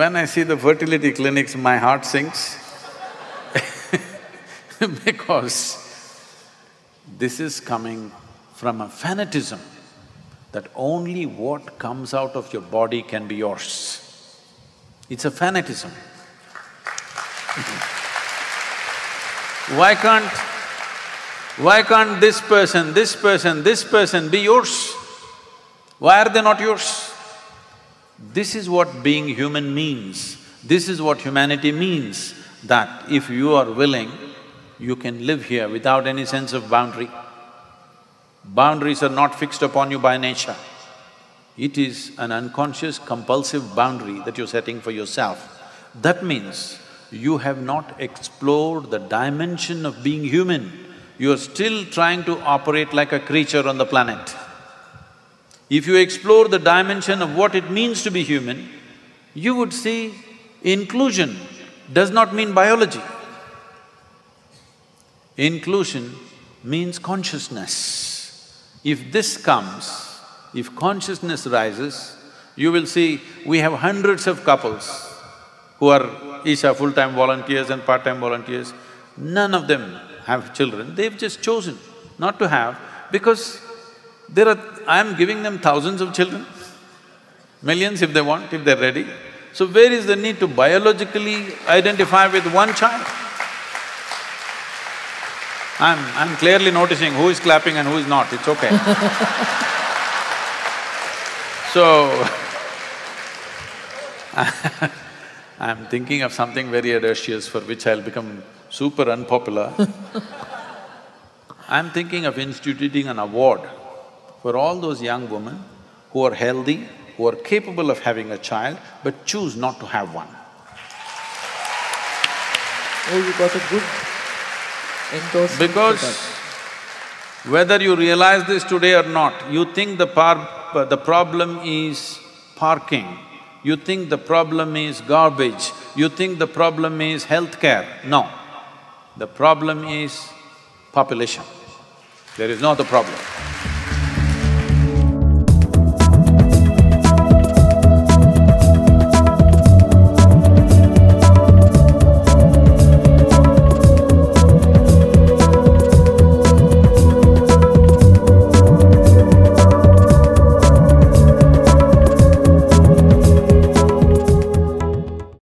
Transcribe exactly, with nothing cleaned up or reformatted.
When I see the fertility clinics, my heart sinks because this is coming from a fanatism that only what comes out of your body can be yours. It's a fanatism. Why can't… why can't this person, this person, this person be yours? Why are they not yours? This is what being human means. This is what humanity means, that if you are willing, you can live here without any sense of boundary. Boundaries are not fixed upon you by nature. It is an unconscious, compulsive boundary that you're setting for yourself. That means you have not explored the dimension of being human. You are still trying to operate like a creature on the planet. If you explore the dimension of what it means to be human, you would see inclusion does not mean biology. Inclusion means consciousness. If this comes, if consciousness rises, you will see we have hundreds of couples who are each are full-time volunteers and part-time volunteers. None of them have children, they've just chosen not to have because there are… I'm giving them thousands of children, millions if they want, if they're ready. So where is the need to biologically identify with one child? I'm… I'm clearly noticing who is clapping and who is not, it's okay. So, I'm thinking of something very audacious for which I'll become super unpopular. I'm thinking of instituting an award for all those young women who are healthy, who are capable of having a child, but choose not to have one. Oh, you got a good endorsement. Because whether you realize this today or not, you think the par… the problem is parking, you think the problem is garbage, you think the problem is healthcare. No, the problem is population. There is no other problem.